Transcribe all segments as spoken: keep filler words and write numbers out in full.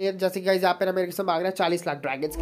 ये जैसे कि गाइस यहाँ पे ना मेरे से मांग रहा है चालीस lakh dragons.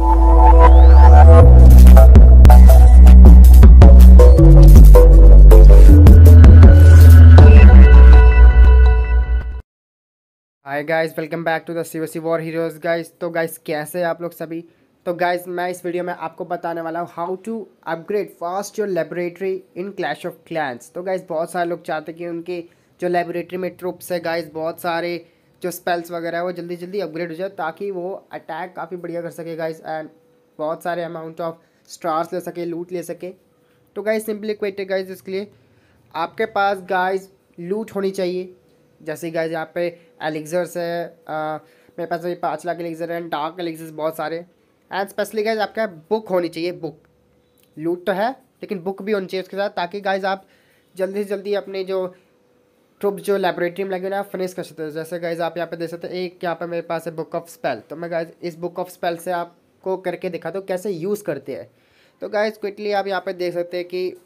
Hi guys, welcome back to the COC war heroes guys. तो गाइस कैसे हैं आप लोग सभी। तो गाइस मैं इस वीडियो में आपको बताने वाला हूँ how to upgrade fast your laboratory in Clash of Clans. तो गाइस बहुत सारे लोग चाहते हैं कि उनके जो लेबोरेटरी में ट्रुप्स है गाइस, बहुत सारे जो स्पेल्स वगैरह है वो जल्दी जल्दी अपग्रेड हो जाए ताकि वो अटैक काफ़ी बढ़िया कर सके गाइस, एंड बहुत सारे अमाउंट ऑफ स्टार्स ले सके, लूट ले सके। तो गाइस सिंपली क्विट है गाइस, इसके लिए आपके पास गाइस लूट होनी चाहिए। जैसे गाइस यहाँ पे एलिक्सर्स है, आ, मेरे पास अभी पाँच लाख एलिक्सर है, डार्क एलिक्सर्स बहुत सारे, एंड स्पेशली गाइस आपका बुक होनी चाहिए। बुक लूट तो है लेकिन बुक भी होनी चाहिए उसके साथ, ताकि गाइस आप जल्दी से जल्दी अपने जो ट्रुप जो लेबोरेटरी में लगे ना फिनिश कर सकते हो। जैसे गाइस आप यहाँ पे देख सकते हैं, एक यहाँ पे मेरे पास है बुक ऑफ स्पेल। तो मैं गाइस इस बुक ऑफ स्पेल से आपको करके दिखाता हूँ कैसे यूज़ करते हैं। तो गाइस क्विकली आप यहाँ पे देख सकते हैं कि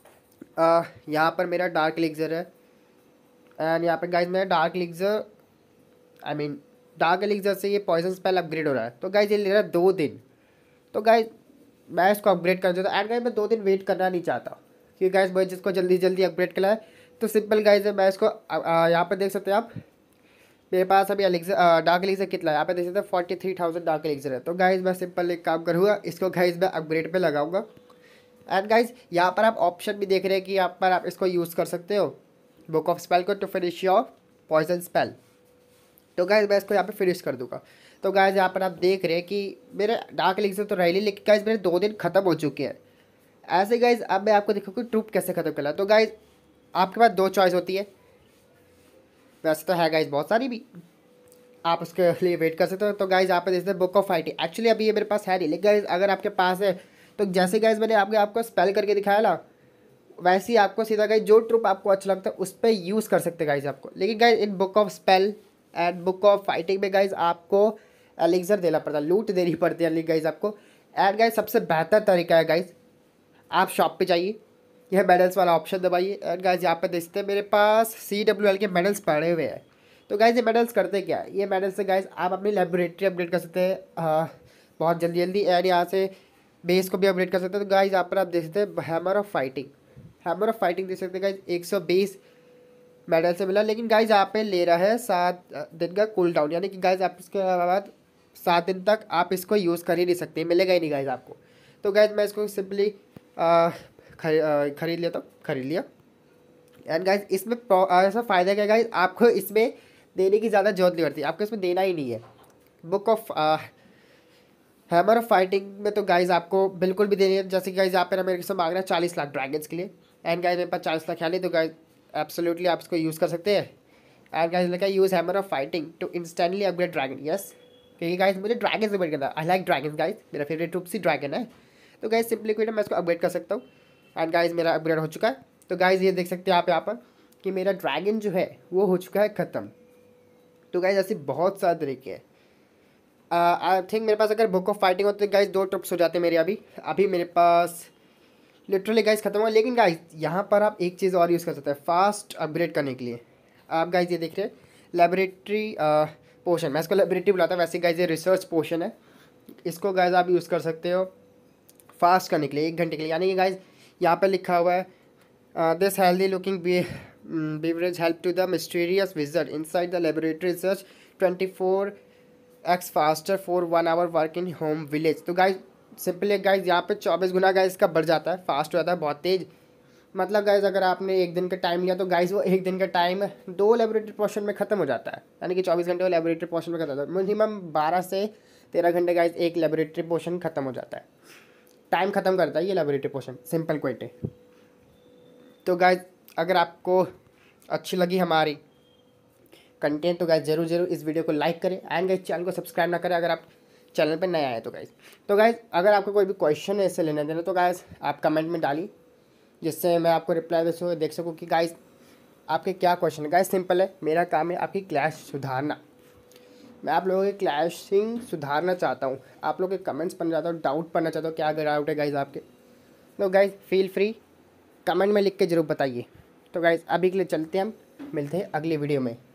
यहाँ पर मेरा डार्क एलिक्सर है, एंड यहाँ पे गाइस मेरा dark elixir I mean dark elixir से ये पॉइजन स्पेल अपग्रेड हो रहा है। तो गाइस ये ले रहा है दो दिन। तो गाइस मैं इसको अपग्रेड करना चाहता हूँ, एंड गाइस मैं दो दिन वेट करना नहीं चाहता क्योंकि गाइस मैं जिसको जल्दी जल्दी अपग्रेड करना है। तो सिंपल गाइस है, मैं इसको यहाँ पर देख सकते हैं आप, मेरे पास अभी एलिक्सर डार्क एलिक्सर कितना है यहाँ पे देख सकते हैं, forty three thousand dark elixir है। तो गाइस मैं सिंपल एक काम करूँगा, इसको गाइस मैं अपग्रेड पे लगाऊंगा। एंड गाइस यहाँ पर आप ऑप्शन भी देख रहे हैं कि यहाँ पर आप इसको यूज़ कर सकते हो बुक ऑफ स्पेल को to finish your poison spell. तो गाइस मैं इसको यहाँ पे फिनिश कर दूंगा। तो गाइस यहाँ पर आप देख रहे हैं कि मेरे डार्क एलिक्सर तो रैली, लेकिन गाइस मेरे दो दिन खत्म हो चुके हैं। ऐसे गाइस अब मैं आपको दिखाऊँ कि ट्रूप कैसे खत्म करना है। तो गाइस आपके पास दो चॉइस होती है, वैसे तो है गाइस बहुत सारी भी, आप उसके लिए वेट कर सकते हो। तो गाइस यहाँ पे देखते हैं बुक ऑफ फाइटिंग, एक्चुअली अभी ये मेरे पास है नहीं, लेकिन गाइस अगर आपके पास है तो जैसे गाइस मैंने आपके आपको स्पेल करके दिखाया ना, वैसे ही आपको सीधा गाइस जो ट्रुप आपको अच्छा लगता है उस पर यूज़ कर सकते हैं गाइस आपको। लेकिन गाइस इन book of spell and book of fighting में गाइस आपको एलिक्सर देना पड़ता है, लूट देनी पड़ती है गाइस आपको। एंड गाइस सबसे बेहतर तरीका है गाइस, आप शॉप पे जाइए, यह मेडल्स वाला ऑप्शन दबाइए, एंड गाइस यहाँ पे देखते हैं मेरे पास सी डब्ल्यू एल के मेडल्स पड़े हुए हैं। तो गाइस ये मेडल्स करते क्या है, ये मेडल्स से गाइस आप अपनी लेबोरेटरी अपग्रेड कर सकते हैं बहुत जल्दी जल्दी, एंड यहाँ से बेस को भी अपग्रेड कर सकते हैं। तो गाइस यहाँ पर आप देख सकते हैं hammer of fighting, hammer of fighting देख सकते हैं गाइस एक सौ बीस मेडल से मिला, लेकिन गाइस यहाँ पे ले रहा है सात दिन का कूल डाउन, यानी कि गाइस आप इसके बाद सात दिन तक आप इसको यूज़ कर ही नहीं सकते, मिलेगा ही नहीं गाइस आपको। तो गाइस मैं इसको सिंपली खरीद लिया, तो खरीद लिया। एंड गाइस इसमें ऐसा फ़ायदा क्या गाइस, आपको इसमें देने की ज़्यादा जरूरत नहीं पड़ती, आपको इसमें देना ही नहीं है। Book of hammer of fighting में तो गाइस आपको बिल्कुल भी देनी है। जैसे कि गाइस यहाँ पे ना मेरे से मांग रहा है चालीस लाख ड्रैगन्स के लिए, एंड गाइस मेरे पास चालीस लाख है नहीं, तो गाइस एब्सोल्युटली आप इसको यूज़ कर सकते हैं। एंड गाइस लिखा है use hammer of fighting to instantly upgrade dragon, yes क्योंकि गाइस मुझे ड्रैगन से अपग्रेड करना है, आई लाइक ड्रैगन गाइस, मेरा फेवरेट ट्रूप सी ड्रैगन है। तो गाइस सिंपली क्विट मैं इसको अपग्रेड कर सकता हूँ, एंड गाइस मेरा अपग्रेड हो चुका है। तो गाइस ये देख सकते हैं आप यहाँ पर कि मेरा ड्रैगन जो है वो हो चुका है ख़त्म। तो गाइस ऐसे बहुत सारे तरीके हैं, आई थिंक मेरे पास अगर बुक ऑफ फाइटिंग होती तो गाइस दो ट्रुप्स हो जाते मेरे, अभी अभी मेरे पास लिटरली गाइस खत्म हुआ। लेकिन गाइस यहाँ पर आप एक चीज़ और यूज़ कर सकते हैं फास्ट अपग्रेड करने के लिए। आप गाइस ये देख रहे हैं लेबोरेटरी पोशन, मैं इसको लेबोरेटरी बुलाता हूँ, वैसे गाइस ये रिसर्च पोशन है, इसको गाइस आप यूज़ कर सकते हो फास्ट करने के लिए एक घंटे के लिए। यानी कि गाइस यहाँ पर लिखा हुआ है this healthy looking beverage help to the mysterious wizard inside the laboratory research twenty four X faster for one hour work in home village। तो गाइस सिंपली गाइस यहाँ पे चौबीस गुना गाइस का बढ़ जाता है, फास्ट हो जाता है बहुत तेज़। मतलब गाइस अगर आपने एक दिन का टाइम लिया तो गाइस वो एक दिन का टाइम दो लेबोरेटरी पोर्शन में ख़त्म हो जाता है, यानी कि चौबीस घंटे वो लेबोरेटरी पोर्शन में खत्म होता है। मिनिमम बारह से तेरह घंटे गाइस एक लेबोरेटरी पोर्शन खत्म हो जाता है, टाइम ख़त्म करता है ये लेबोरेटरी पोर्शन, सिंपल क्विट है। तो गाइस अगर आपको अच्छी लगी हमारी कंटेंट तो गाइस जरूर जरूर इस वीडियो को लाइक करें, एंड गाइस चैनल को सब्सक्राइब ना करें अगर आप चैनल पर नए आए तो गाइस। तो गाइस अगर आपको कोई भी क्वेश्चन है इससे लेना देना तो गाइस आप कमेंट में डालिए, जिससे मैं आपको रिप्लाई दे सकूँ, देख सकूँ कि गाइस आपके क्या क्वेश्चन है। गाइस सिंपल है, मेरा काम है आपकी क्लैश सुधारना, मैं आप लोगों की क्लैशिंग सुधारना चाहता हूँ, आप लोगों के कमेंट्स पढ़ना चाहता हूँ, डाउट पढ़ना चाहता हूँ, क्या डाउट है गाइस आपके। तो गाइस फील फ्री कमेंट में लिख के ज़रूर बताइए। तो गाइस अभी के लिए चलते हैं, हम मिलते हैं अगली वीडियो में।